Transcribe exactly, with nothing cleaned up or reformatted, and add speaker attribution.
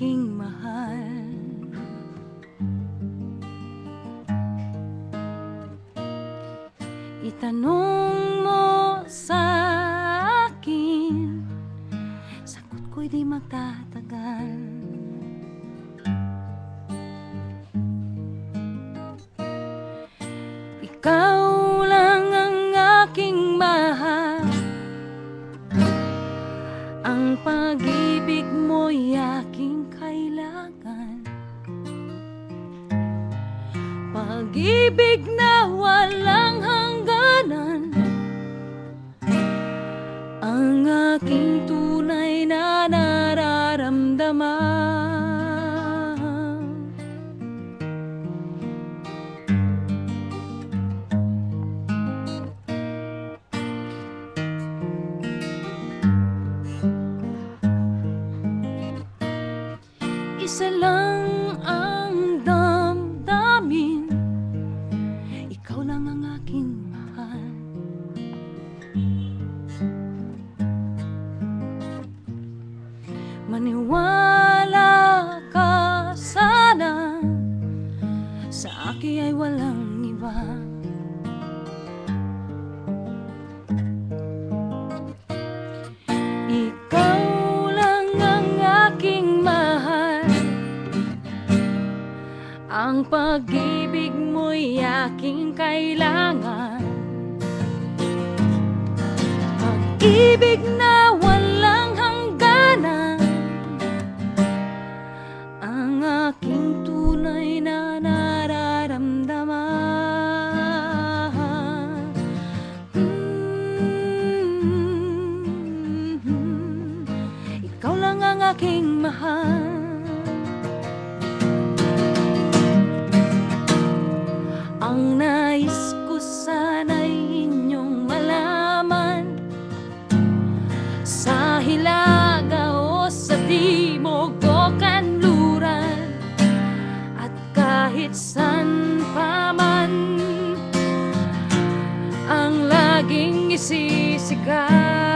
Speaker 1: aking mahal. Itanong mo sa akin, sagot ko'y di magtatagal. Ikaw lang ang aking mahal, ang pag-ibig mo'y aking kailangan. Pag-ibig na walang hangganan, ang aking tunay na nararamdaman. Isa lang ang damdamin, ikaw lang ang aking mahal. Maniwala ka sana, sa akin ay walang iba. Ikaw lang ang aking mahal, ang pag-ibig mo'y aking kailangan. Pag-ibig na walang hangganan, ang aking tunay na nararamdaman. Mm-hmm. Ikaw lang ang aking mahal. Ang nais ko sana'y inyong malaman, sa hilaga o sa timog o kanluran, at kahit san pa man, ang laging isisigaw.